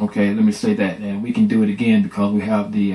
Okay, let me say that, and we can do it again because we have the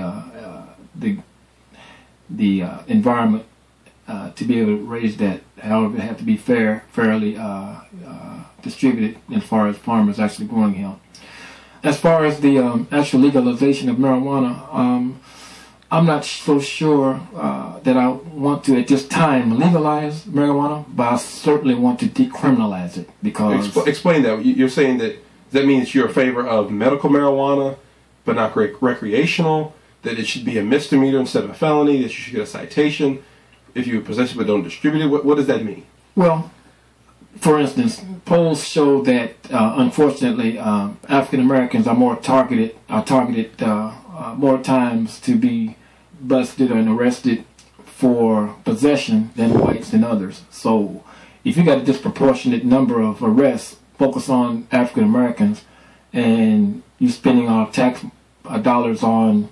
environment to be able to raise that. However, it has to be fairly distributed as far as farmers actually growing hemp. As far as the actual legalization of marijuana, I'm not so sure that I want to at this time legalize marijuana, but I certainly want to decriminalize it because... Explain that. You're saying that, does that mean that you're in favor of medical marijuana but not recreational, that it should be a misdemeanor instead of a felony, that you should get a citation if you possess it but don't distribute it? What does that mean? Well, for instance, polls show that unfortunately African Americans are targeted more times to be busted and arrested for possession than whites and others. So if you got a disproportionate number of arrests focused on African Americans and you spending our tax dollars on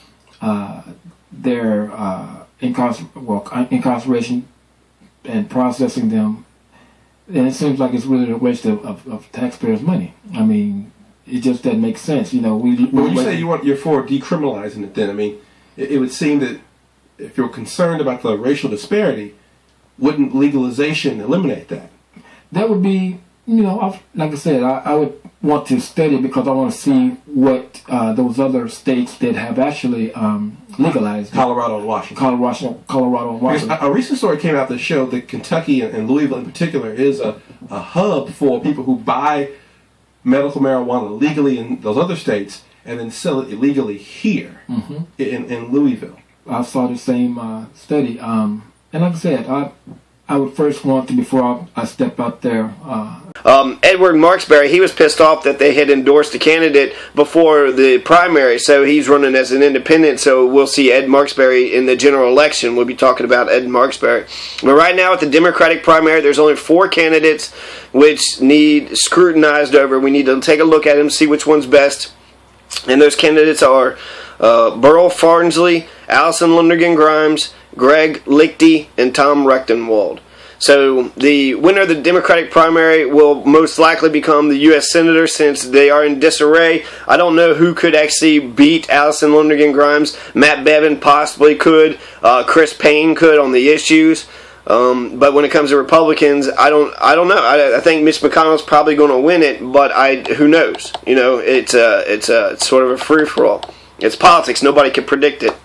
their incarceration and processing them, and it seems like it's really a waste of taxpayers' money. I mean, it just doesn't make sense. You know, when you say you're for decriminalizing it, then I mean, it would seem that if you're concerned about the racial disparity, wouldn't legalization eliminate that? That would be, you know, like I said, I would want to study it because I want to see what those other states that have actually legalized. Colorado and Washington. Colorado and Washington. A recent story came out that showed that Kentucky and Louisville in particular is a hub for people who buy medical marijuana legally in those other states and then sell it illegally here in Louisville. I saw the same study. And like I said, I would first want to, before I step out there... Edward Marksberry, he was pissed off that they had endorsed a candidate before the primary, so he's running as an independent, so we'll see Ed Marksberry in the general election. We'll be talking about Ed Marksberry. But right now at the Democratic primary, there's only 4 candidates which need scrutinized over. We need to take a look at them, see which one's best. And those candidates are Burl Farnsley, Allison Lundergan Grimes, Greg Lichty, and Tom Rechtenwald. So the winner of the Democratic primary will most likely become the U.S. Senator since they are in disarray. I don't know who could actually beat Allison Lundergan Grimes. Matt Bevin possibly could. Chris Payne could on the issues. But when it comes to Republicans, I don't know. I think Mitch McConnell's probably going to win it, but who knows? You know, it's sort of a free-for-all. It's politics. Nobody can predict it.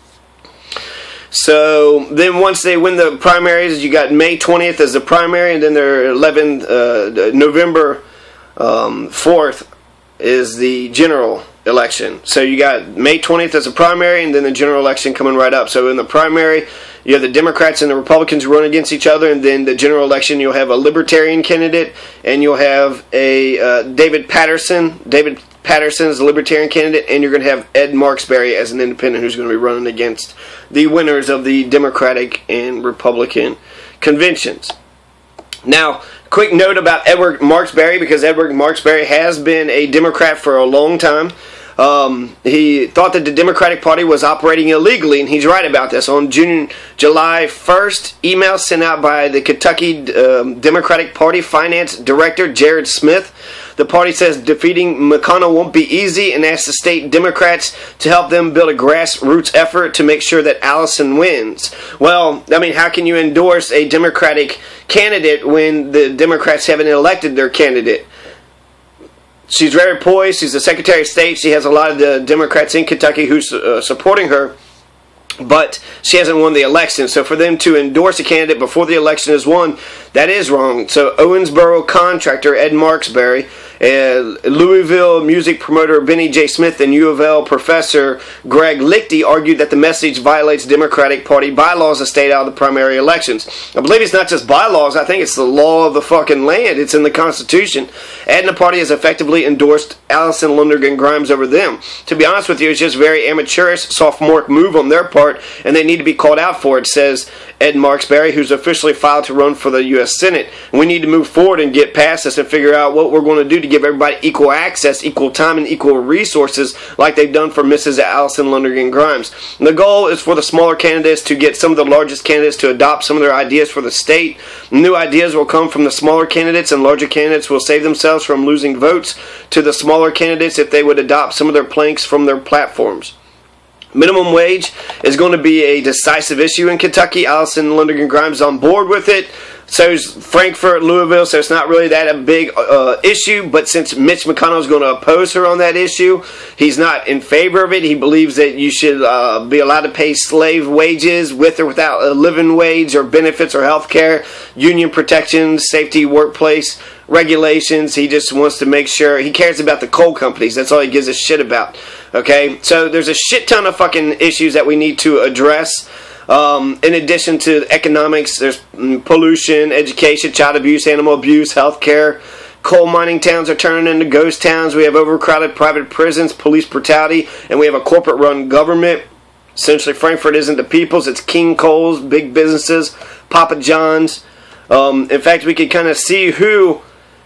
So then once they win the primaries, you got May 20th as the primary, and then their November 4th is the general election. So you got May 20th as a primary, and then the general election coming right up. So in the primary, you have the Democrats and the Republicans run against each other, and then the general election, you'll have a Libertarian candidate, and you'll have a David Patterson. David Patterson is a Libertarian candidate, and you're going to have Ed Marksberry as an independent who's going to be running against the winners of the Democratic and Republican conventions. Now, quick note about Edward Marksberry, because Edward Marksberry has been a Democrat for a long time. He thought that the Democratic Party was operating illegally, and he's right about this. On July 1st, email sent out by the Kentucky Democratic Party Finance Director, Jared Smith. The party says defeating McConnell won't be easy and asks the state Democrats to help them build a grassroots effort to make sure that Allison wins. Well, I mean, how can you endorse a Democratic candidate when the Democrats haven't elected their candidate? She's very poised. She's the Secretary of State. She has a lot of the Democrats in Kentucky who's supporting her, but she hasn't won the election. So for them to endorse a candidate before the election is won, that is wrong. So Owensboro contractor Ed Marksberry, Louisville music promoter Benny J. Smith, and U of L professor Greg Lichty argued that the message violates Democratic Party bylaws to stay out of the primary elections. I believe it's not just bylaws. I think it's the law of the fucking land. It's in the Constitution. And the party has effectively endorsed Allison Lundergan Grimes over them. To be honest with you, it's just very amateurish, sophomoric move on their part, and they need to be called out for it, says Ed Marksberry, who's officially filed to run for the U.S. U.S. Senate. We need to move forward and get past this and figure out what we're going to do to give everybody equal access, equal time, and equal resources like they've done for Mrs. Allison Lundergan Grimes. And the goal is for the smaller candidates to get some of the largest candidates to adopt some of their ideas for the state. New ideas will come from the smaller candidates, and larger candidates will save themselves from losing votes to the smaller candidates if they would adopt some of their planks from their platforms. Minimum wage is going to be a decisive issue in Kentucky. Allison Lundergan Grimes is on board with it. So is Frankfort, Louisville, so it's not really that a big issue. But since Mitch McConnell is going to oppose her on that issue, he's not in favor of it. He believes that you should be allowed to pay slave wages with or without a living wage or benefits or health care, union protections, safety, workplace regulations. He just wants to make sure. He cares about the coal companies. That's all he gives a shit about. Okay, so there's a shit ton of fucking issues that we need to address. In addition to economics, there's pollution, education, child abuse, animal abuse, healthcare. Coal mining towns are turning into ghost towns. We have overcrowded private prisons, police brutality, and we have a corporate-run government. Essentially, Frankfort isn't the people's. It's King Coal's, big businesses, Papa John's. In fact, we could kind of see who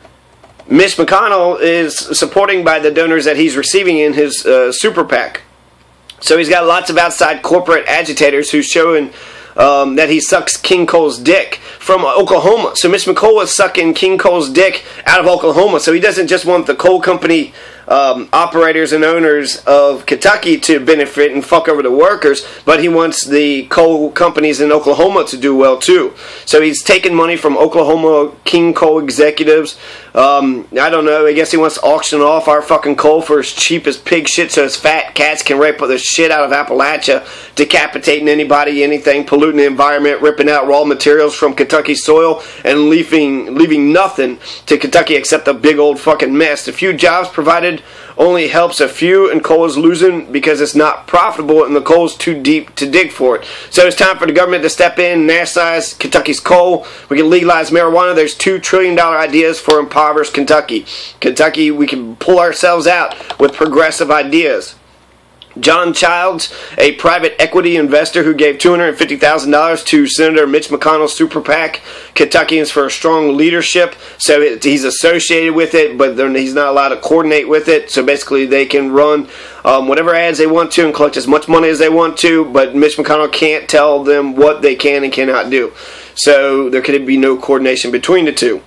Mitch McConnell is supporting by the donors that he's receiving in his super PAC. So he's got lots of outside corporate agitators who's showing that he sucks King Coal's dick from Oklahoma. So Mitch McConnell is sucking King Coal's dick out of Oklahoma. So he doesn't just want the coal company operators and owners of Kentucky to benefit and fuck over the workers, but he wants the coal companies in Oklahoma to do well too. So he's taking money from Oklahoma King Coal executives. I don't know, I guess he wants to auction off our fucking coal for as cheap as pig shit so his fat cats can rape the shit out of Appalachia, decapitating anybody, anything, polluting the environment, ripping out raw materials from Kentucky soil, and leaving nothing to Kentucky except a big old fucking mess. The few jobs provided only helps a few, and coal is losing because it's not profitable and the coal's too deep to dig for it. So it's time for the government to step in, nationalize Kentucky's coal. We can legalize marijuana. There's $2 trillion ideas for impoverished Kentucky. Kentucky, we can pull ourselves out with progressive ideas. John Childs, a private equity investor who gave $250,000 to Senator Mitch McConnell's super PAC, Kentuckians for a Strong Leadership. So he's associated with it, but he's not allowed to coordinate with it. So basically they can run whatever ads they want to and collect as much money as they want to, but Mitch McConnell can't tell them what they can and cannot do. So there could be no coordination between the two.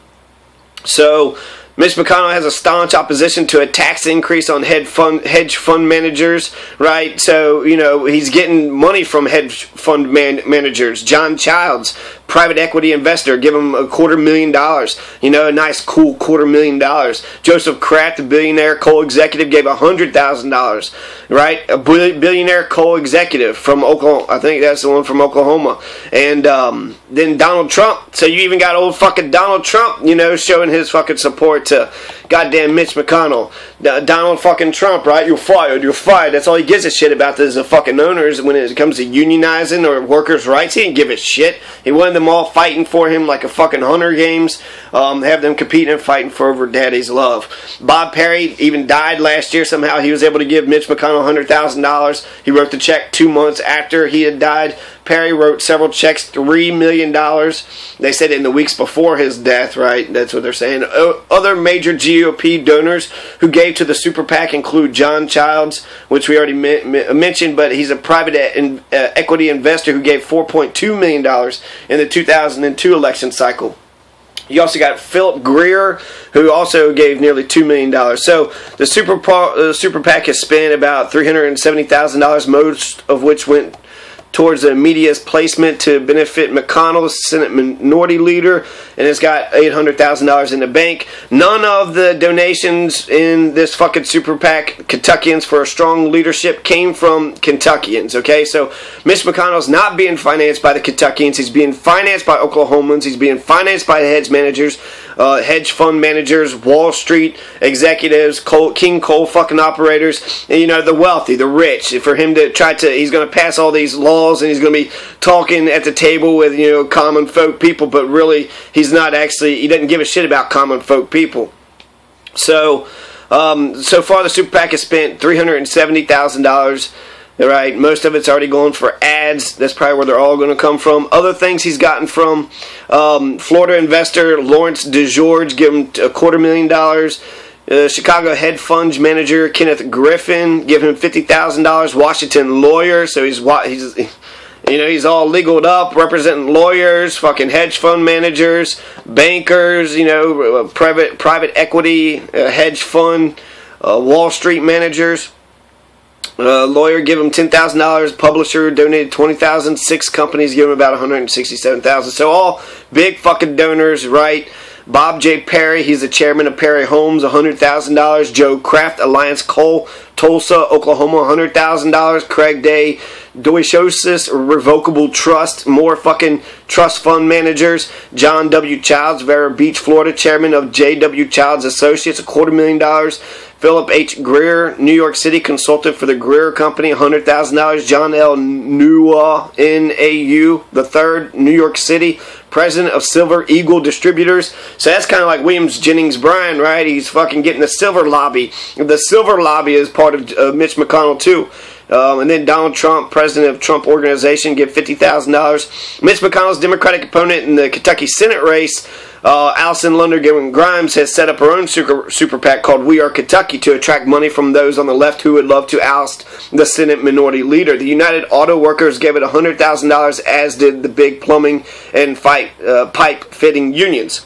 So Mitch McConnell has a staunch opposition to a tax increase on hedge fund managers, right? So, you know, he's getting money from hedge fund managers. John Childs, private equity investor, give him $250,000. You know, a nice, cool $250,000. Joseph Kraft, the billionaire coal executive, gave $100,000, right? A billionaire coal executive from Oklahoma. I think that's the one from Oklahoma. And then Donald Trump. So you even got old fucking Donald Trump, you know, showing his fucking support to goddamn Mitch McConnell. Donald fucking Trump, right? You're fired. You're fired. That's all he gives a shit about is the fucking owners. When it comes to unionizing or workers' rights, he didn't give a shit. He wanted them all fighting for him like a fucking Hunger Games. Have them competing and fighting for over daddy's love. Bob Perry even died last year. Somehow he was able to give Mitch McConnell $100,000. He wrote the check 2 months after he had died. Perry wrote several checks, $3 million. They said in the weeks before his death, right? That's what they're saying. Other major GOP donors who gave to the super PAC include John Childs, which we already mentioned, but he's a private equity investor who gave $4.2 million in the 2002 election cycle. You also got Philip Greer, who also gave nearly $2 million. So the super PAC has spent about $370,000, most of which went towards the media's placement to benefit McConnell, Senate Minority Leader, and it's got $800,000 in the bank. None of the donations in this fucking super PAC, Kentuckians for a Strong Leadership, came from Kentuckians, okay? So Mitch McConnell's not being financed by the Kentuckians. He's being financed by Oklahomans. He's being financed by the hedge fund managers, Wall Street executives, King Coal fucking operators, and, you know, the wealthy, the rich. For him to he's going to pass all these laws and he's going to be talking at the table with, you know, common folk people, but really he doesn't give a shit about common folk people. So, so far the super PAC has spent $370,000. Right, most of it's already going for ads. That's probably where they're all going to come from. Other things he's gotten from Florida investor Lawrence DeGeorge, give him $250,000. Chicago hedge fund manager Kenneth Griffin, give him $50,000. Washington lawyer, so he's all legaled up, representing lawyers, fucking hedge fund managers, bankers, private equity, hedge fund, Wall Street managers. Lawyer give him $10,000. Publisher donated $20,000. 6 companies give him about $167,000. So all big fucking donors, right? Bob J. Perry, he's the chairman of Perry Homes, $100,000. Joe Kraft, Alliance Coal, Tulsa, Oklahoma, $100,000. Craig Day, Doishosis, Revocable Trust, more fucking trust fund managers. John W. Childs, Vero Beach, Florida, chairman of J.W. Childs Associates, $250,000. Philip H. Greer, New York City, consultant for the Greer Company, $100,000. John L. Nua, N.A.U., the third, New York City, president of Silver Eagle Distributors. So that's kind of like Williams Jennings Bryan, right? He's fucking getting the Silver Lobby. The Silver Lobby is part of Mitch McConnell, too. And then Donald Trump, president of Trump Organization, give $50,000. Mitch McConnell's Democratic opponent in the Kentucky Senate race, Allison Lundergan Grimes, has set up her own super PAC called We Are Kentucky to attract money from those on the left who would love to oust the Senate minority leader. The United Auto Workers gave it $100,000, as did the big plumbing and pipe fitting unions.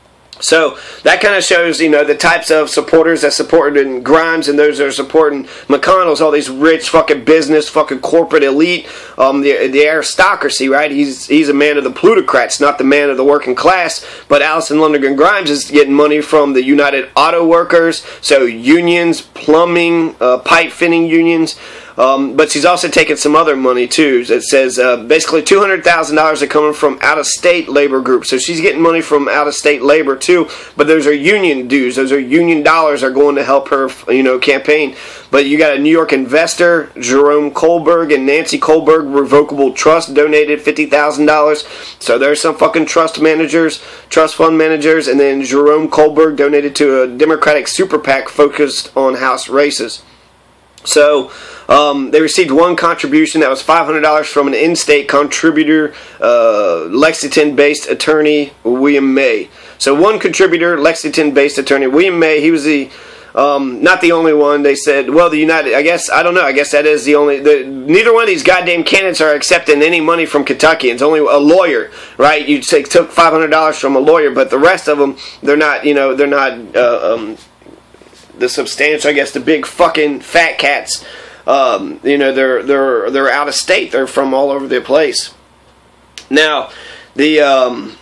So that kind of shows, the types of supporters that supported Grimes and those that are supporting McConnell's, all these rich fucking business, fucking corporate elite, the aristocracy, right? He's a man of the plutocrats, not the man of the working class. But Allison Lundergan Grimes is getting money from the United Auto Workers, so unions, plumbing, pipe fitting unions. But she's also taking some other money too. It says basically $200,000 are coming from out-of-state labor groups. So she's getting money from out-of-state labor too. But those are union dues. Those are union dollars are going to help her, campaign. But you got a New York investor, Jerome Kohlberg, and Nancy Kohlberg Revocable Trust donated $50,000. So there's some fucking trust fund managers, and then Jerome Kohlberg donated to a Democratic super PAC focused on House races. So they received one contribution that was $500 from an in-state contributor, Lexington-based attorney William May. So one contributor, Lexington-based attorney William May. He was the not the only one. They said, well, the United. I guess that is the only. Neither one of these goddamn candidates are accepting any money from Kentuckians. Only a lawyer, right? You took $500 from a lawyer, but the rest of them, they're not. They're not. The substantial, I guess, the big fucking fat cats. They're out of state. They're from all over the place. Now, the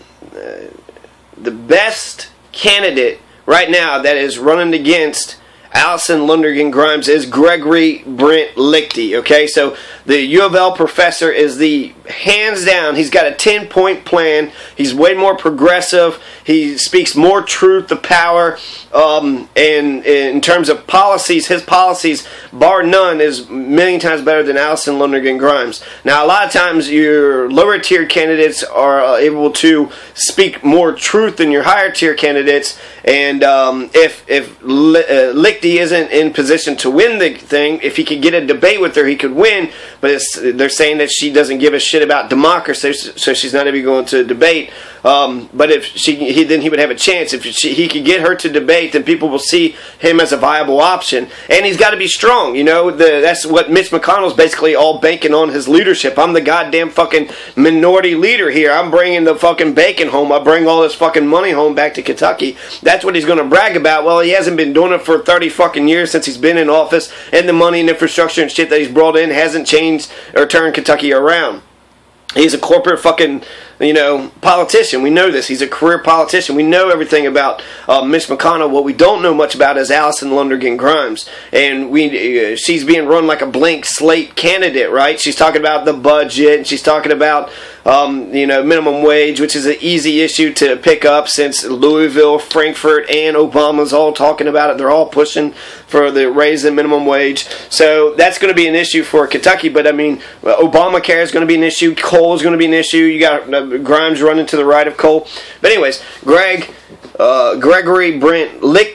best candidate right now that is running against Allison Lundergan Grimes is Gregory Brent Lichty. Okay, so the U of L professor is the hands down. He's got a 10-point plan. He's way more progressive. He speaks more truth to power. And in terms of policies, his policies, bar none, is a million times better than Allison Lundergan Grimes. Now, a lot of times your lower tier candidates are able to speak more truth than your higher tier candidates. And if Lichty isn't in position to win the thing, if he could get a debate with her, he could win. But they're saying that she doesn't give a shit about democracy, so she's not even going to debate. But if then he would have a chance. If he could get her to debate, then people will see him as a viable option. And he's got to be strong. That's what Mitch McConnell's basically all banking on, his leadership. I'm the goddamn fucking minority leader here. I'm bringing the fucking bacon home. I bring all this fucking money home back to Kentucky. That's what he's going to brag about. Well, he hasn't been doing it for 30 fucking years since he's been in office, and the money and infrastructure and shit that he's brought in hasn't changed or turned Kentucky around. He's a corporate fucking, politician. We know this. He's a career politician. We know everything about Mitch McConnell. What we don't know much about is Allison Lundergan Grimes. And she's being run like a blank slate candidate, right? She's talking about the budget, and she's talking about, minimum wage, which is an easy issue to pick up since Louisville, Frankfurt, and Obama's all talking about it. They're all pushing for the raise in minimum wage. So that's going to be an issue for Kentucky. But, Obamacare is going to be an issue. Coal is going to be an issue. You got Grimes running to the right of Cole. But anyways, Gregory Brent Lichty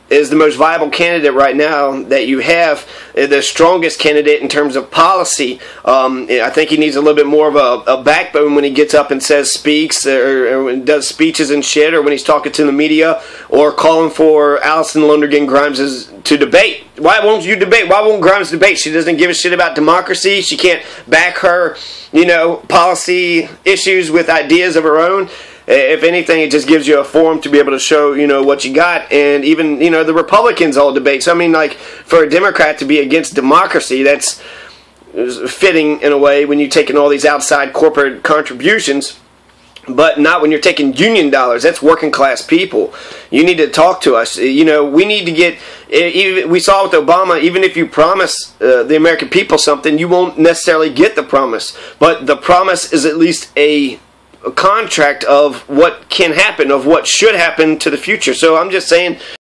is the most viable candidate right now that you have, the strongest candidate in terms of policy. I think he needs a little bit more of a backbone when he gets up and speaks or does speeches and shit, or when he's talking to the media or calling for Alison Lonergan Grimes to debate. Why won't you debate? Why won't Grimes debate? She doesn't give a shit about democracy. She can't back her, policy issues with ideas of her own. If anything, it just gives you a forum to be able to show, what you got. And even, the Republicans all debate. So, I mean, like, for a Democrat to be against democracy, that's fitting in a way when you're taking all these outside corporate contributions. But not when you're taking union dollars. That's working class people. You need to talk to us. We need to get, we saw with Obama, even if you promise the American people something, you won't necessarily get the promise. But the promise is at least a contract of what can happen, of what should happen to the future. So I'm just saying,